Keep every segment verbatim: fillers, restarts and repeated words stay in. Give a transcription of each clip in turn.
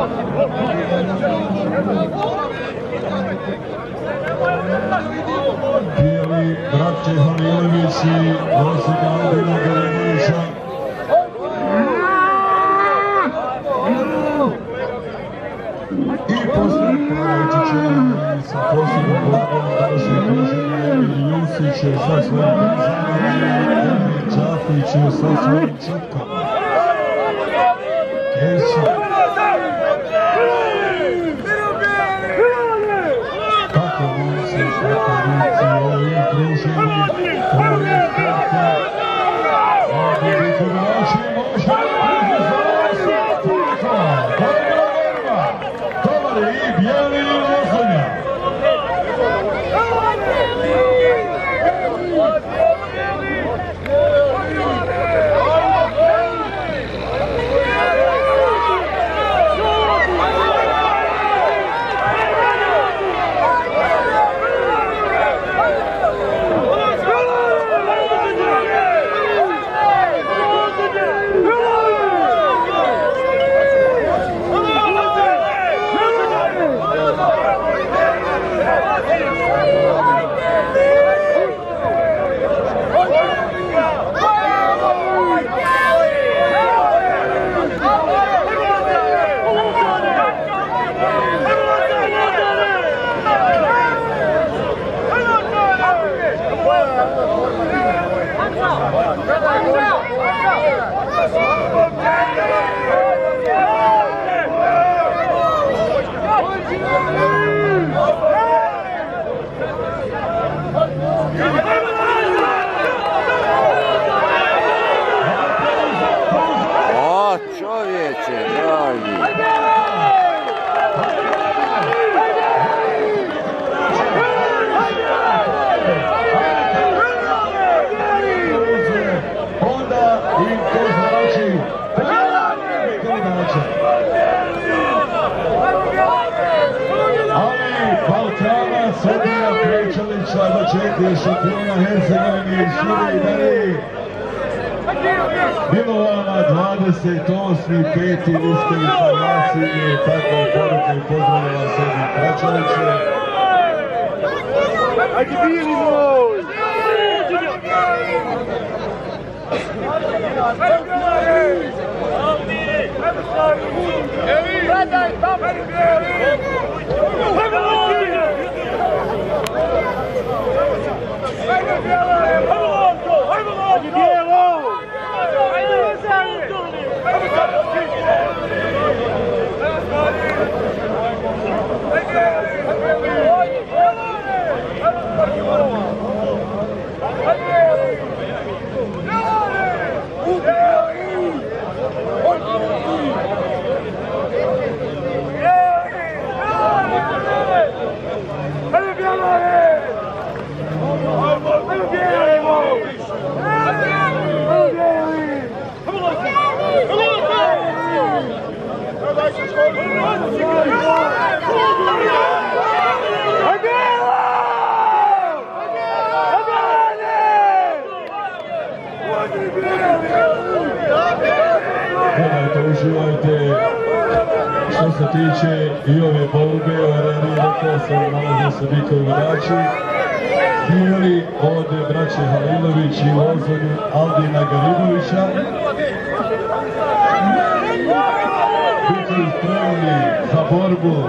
Bijeli braće Halilovići, Osika Aldina Garinovića. I poslije Pravići Čeljani sa posebnom blagom Daši Koženje i Jusić sa svojim benzinom i Emir Čafić sa svojim čutkom. Kesić. Kako momci, kako momci, ovih družini, ovih sporta. Ovdje biti domaći, može biti za Osika. Dobra borba. Dobar i bijeli i Lozonja. O, čovječe, dragi. Onda im to znači ali Balkana Srbija Prečalića dočekuje šampiona Hercegovine i šire i dalje. Milovana dvadeset osmi peti Viskovica Nasilje, takva poruka i pozdravlja vas Emir Prečaliće. Ajde bili moj! Gledaj, tamo! Gledajte, uživajte. Što se tiče i ove bolube, u areni, rekao sam, nalaze se bikovi vodiči. Bijeli od braće Halilović i Lozonju Aldina Garinovića. Biti spremni za borbu.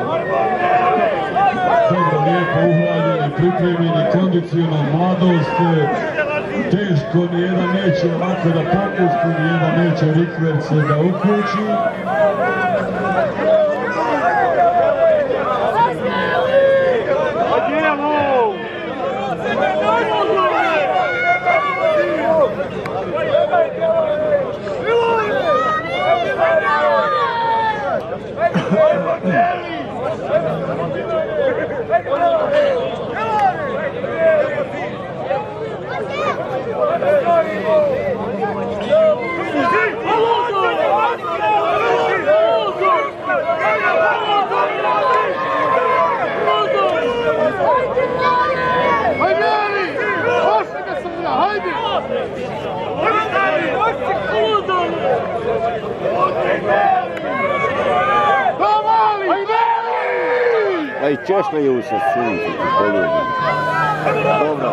Dobro, lijepo uhvaljeni, pripremljeni, kondicionalno, mladost. Teško, nijedan neće ovako da popusti, nijedan neće rikverce da uključi. Come on! Ej, češljaju se sunci, poljubi. Dobra.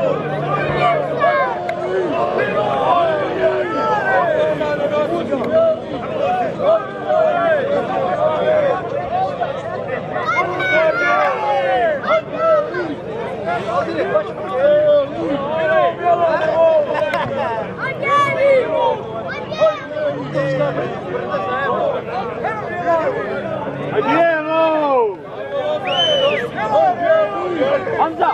Hamza!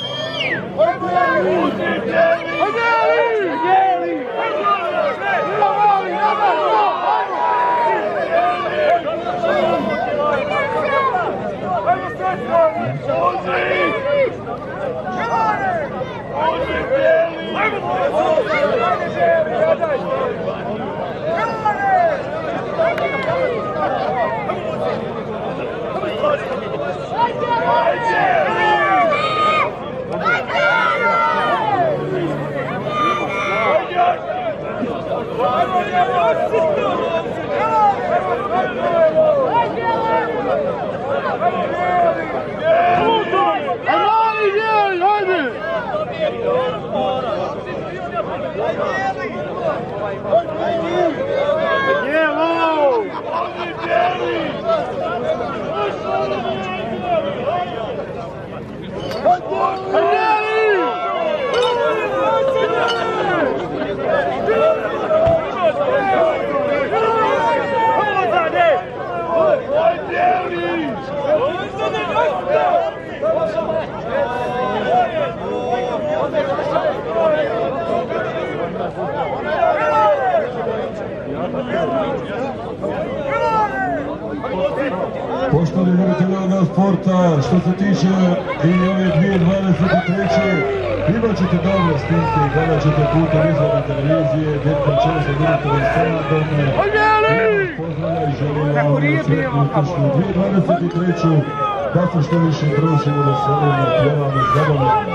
Poštovani ljubitelji ovoga sporta, što se tiče i ove dvije tisuće dvadeset treće. imat ćete dobre snimke i gledat ćete putem izvorne televizije, djetka često direktora i Sanadom. Pozdravlja i želim vam sretnu utršnu dvije tisuće dvadeset treću. Da se što više družimo, da se ovima pjevamo, zabavljamo.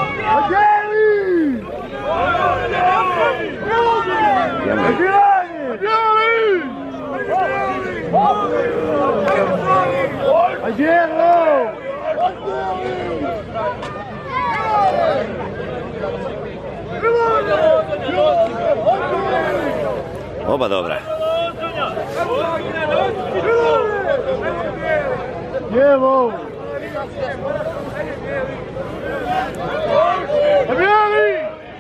Oba dobra. Jevo! Abijali!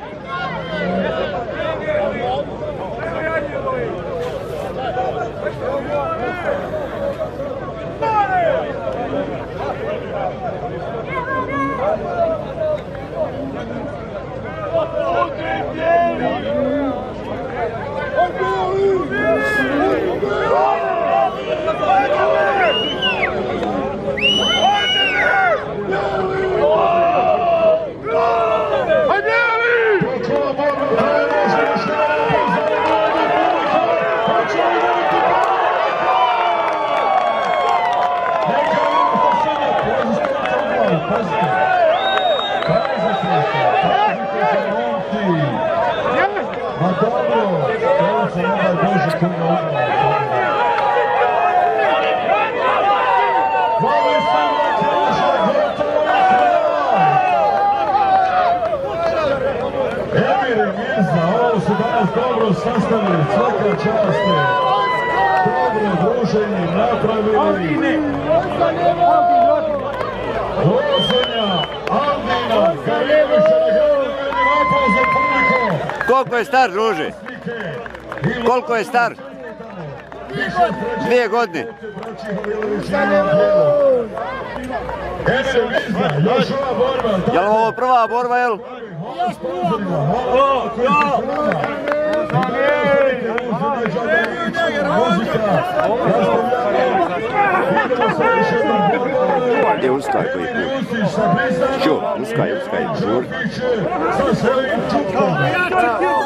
Ma dobro, to se ovaj Bože kuna uzela. Voli samo križa, gotovo je kraj! Emir i Mirza, ovo su danas dobro sastavili, svaka čast je. Dobro druženje napravili. Lozonja, Aldina, Karjeviša, Gavljeni, napao za publiku. Koliko je star, druže? Koliko je star? Dvije godine. Je li ovo prva borba, jel? Gdje uskaj koji put? Čo, uskaj, uskaj, žur.